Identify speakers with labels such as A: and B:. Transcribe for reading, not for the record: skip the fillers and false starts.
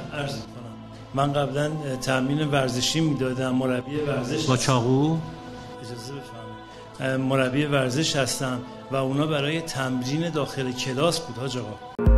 A: عرض می‌کنم من قبلا تمرین ورزشی میدادم، مربی ورزش
B: با چاقو.
A: اجازه بفرمایید، مربی ورزش هستم و اونا برای تمرین داخل کلاس بود حاج آقا.